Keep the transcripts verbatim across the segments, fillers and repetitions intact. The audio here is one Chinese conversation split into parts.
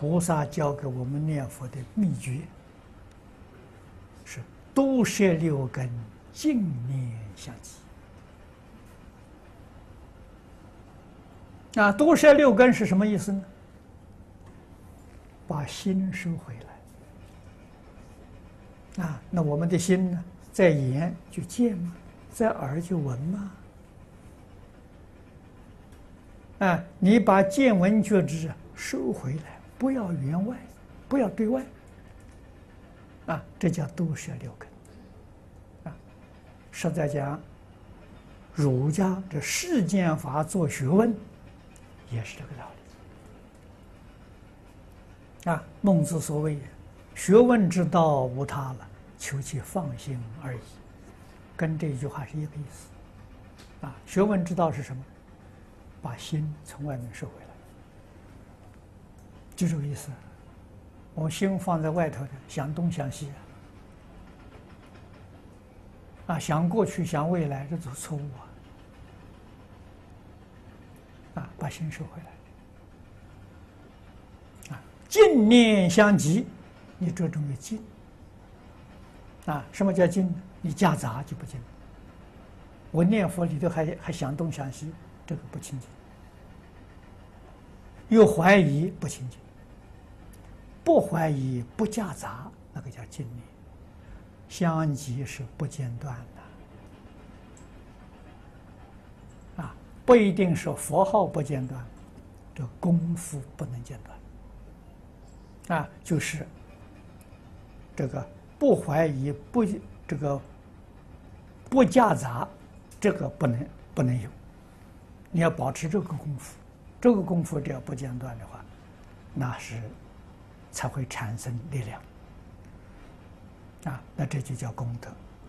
菩萨教给我们念佛的秘诀是多摄六根，净念相继。啊，多摄六根是什么意思呢？把心收回来。啊，那我们的心呢，在眼就见嘛，在耳就闻嘛。啊，你把见闻觉知收回来，不要缘外，不要对外。啊，这叫多摄六根。啊，实在讲，儒家这世间法做学问，也是这个道理。啊，孟子所谓“学问之道无他了，求其放心而已”，跟这句话是一个意思。啊，学问之道是什么？把心从外面收回来，就这个意思。我心放在外头的，想东想西啊，啊，想过去想未来，这都是错误啊！啊，把心收回来，啊，净念相继，你这种的净，啊，什么叫净呢？你夹杂就不净。我念佛里头还还想东想西，这个不清净。又怀疑不清净，不怀疑不夹杂，那个叫净念。相继是不间断的，啊，不一定是佛号不间断，这功夫不能间断，啊，就是这个不怀疑不这个不夹杂，这个不能不能有，你要保持这个功夫。这个功夫只要不间断的话，那是才会产生力量啊！那这就叫功德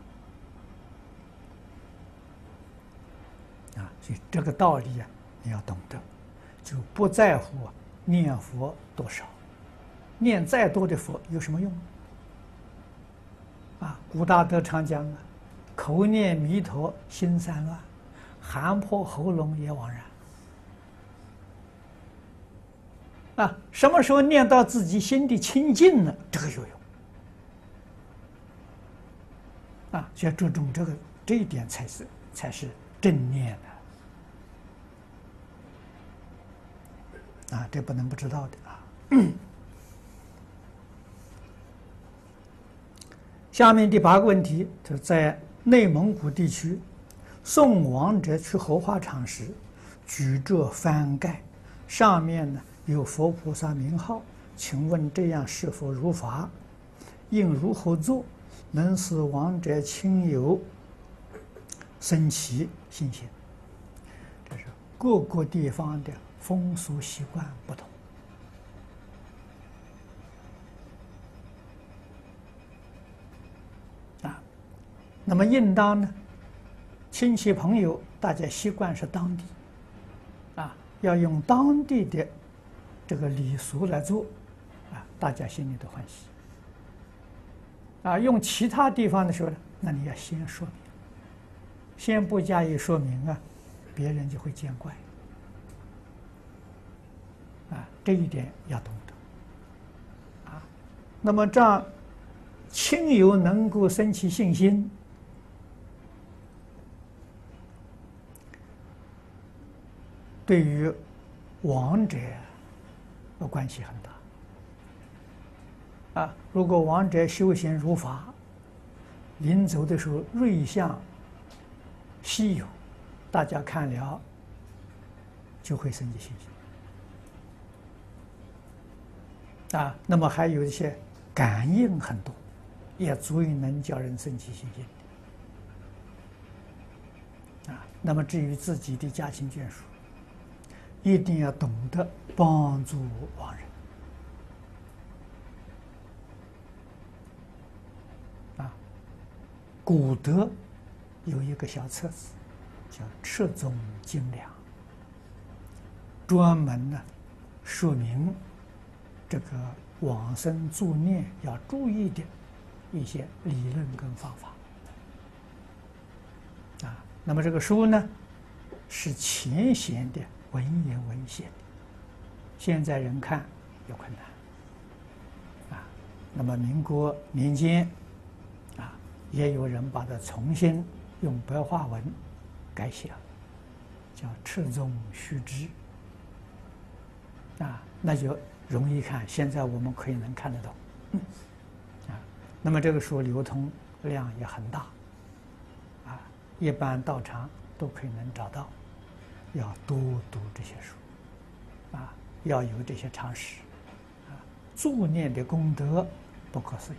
啊！所以这个道理啊，你要懂得，就不在乎念佛多少，念再多的佛有什么用啊？古大德常讲啊，口念弥陀心散乱，喊破喉咙也枉然。啊，什么时候念到自己心地清净了，这个有用。啊，所以注重这个这一点才是才是正念的。啊，这不能不知道的啊。下面第八个问题，就是在内蒙古地区送亡者去火化场时，举着翻盖，上面呢有佛菩萨名号，请问这样是否如法？应如何做，能使亡者亲友生起信心？这是各个地方的风俗习惯不同。啊，那么应当呢，亲戚朋友大家习惯是当地，啊，要用当地的这个礼俗来做，啊，大家心里都欢喜。啊，用其他地方的时候呢，那你要先说明，先不加以说明啊，别人就会见怪。啊，这一点要懂得。啊，那么这样亲友能够生起信心，对于亡者的关系很大。啊，如果亡者修行如法，临走的时候瑞相稀有，大家看了就会生起信心。啊，那么还有一些感应很多，也足以能叫人生起信心。啊，那么至于自己的家亲眷属，一定要懂得帮助亡人。啊，古德有一个小册子，叫《赤宗精良》，专门呢说明这个往生助念要注意的一些理论跟方法。啊，那么这个书呢是浅显的文言文写的，现在人看有困难。 那么民国年间，啊，也有人把它重新用白话文改写了，叫赤宗须知。啊，那就容易看，现在我们可以能看得懂。嗯、啊，那么这个书流通量也很大，啊，一般道场都可以能找到，要多读这些书，啊，要有这些常识，啊，助念的功德不可思议。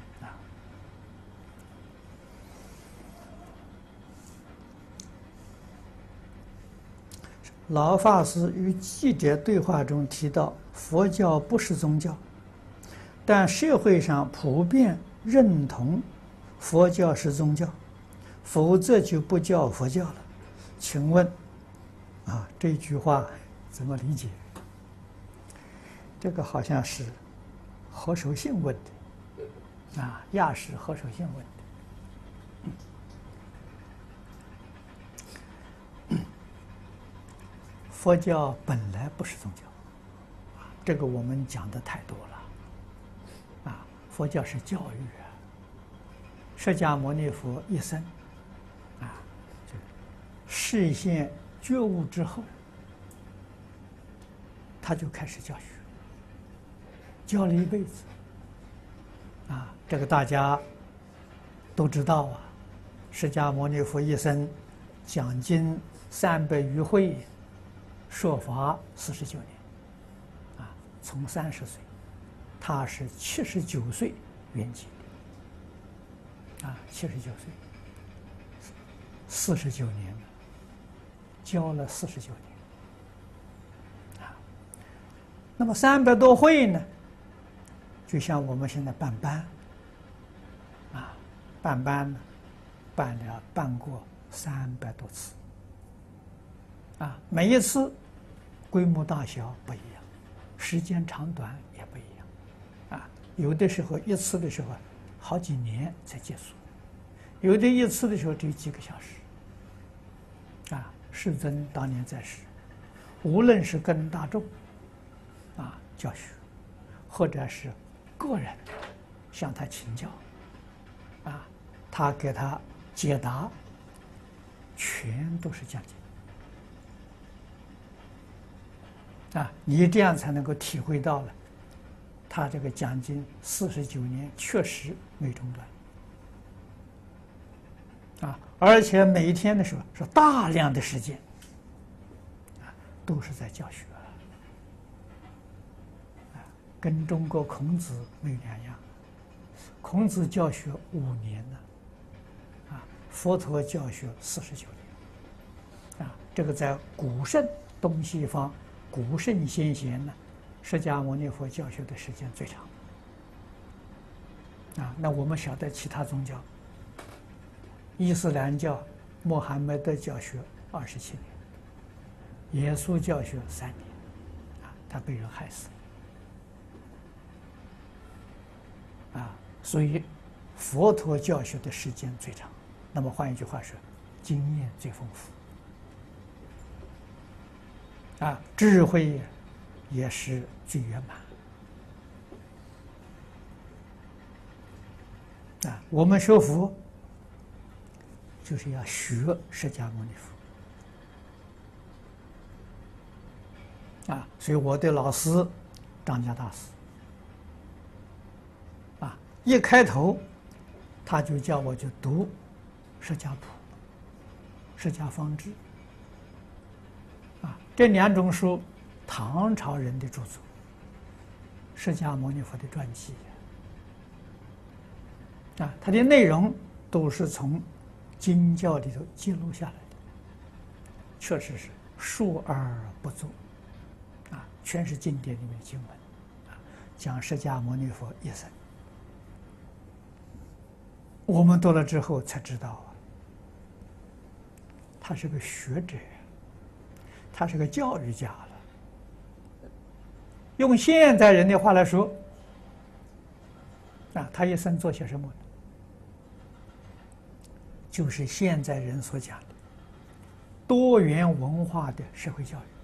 老法师与记者对话中提到，佛教不是宗教，但社会上普遍认同佛教是宗教，否则就不叫佛教了。请问，啊，这句话怎么理解？这个好像是何守信问的，啊，亚视何守信问的。佛教本来不是宗教，这个我们讲的太多了，啊，佛教是教育啊。释迦牟尼佛一生，啊，就示现觉悟之后，他就开始教学，教了一辈子，啊，这个大家都知道啊。释迦牟尼佛一生讲经三百余会。说法四十九年，啊，从三十岁，他是七十九岁圆寂的，啊，七十九岁，四十九年了，教了四十九年，啊，那么三百多会呢，就像我们现在办班，啊，办班呢，办了办过三百多次。啊，每一次规模大小不一样，时间长短也不一样，啊，有的时候一次的时候好几年才结束，有的一次的时候只有几个小时。啊，世尊当年在世，无论是跟大众啊教学，或者是个人向他请教，啊，他给他解答，全都是讲经。啊，你这样才能够体会到了，他这个讲经四十九年确实没中断，啊，而且每一天的时候是大量的时间，啊，都是在教学，啊，跟中国孔子没两样。孔子教学五年呢，啊，佛陀教学四十九年，啊，这个在古圣东西方。古圣先贤呢，释迦牟尼佛教学的时间最长，啊，那我们晓得其他宗教，伊斯兰教穆罕默德教学二十七年，耶稣教学三年，啊，他被人害死，啊，所以佛陀教学的时间最长。那么换一句话说，经验最丰富。啊，智慧也是最圆满。啊，我们学佛就是要学释迦牟尼佛。啊，所以我的老师张家大师，啊，一开头他就叫我去读释迦谱、释迦方志。啊，这两种书，唐朝人的著作，释迦牟尼佛的传记，啊，它的内容都是从经教里头记录下来的，确实是述而不作，啊，全是经典里面的经文，啊，讲释迦牟尼佛一生。我们读了之后才知道啊，他是个学者。他是个教育家了。用现代人的话来说，啊，他一生做些什么呢？就是现在人所讲的多元文化的社会教育。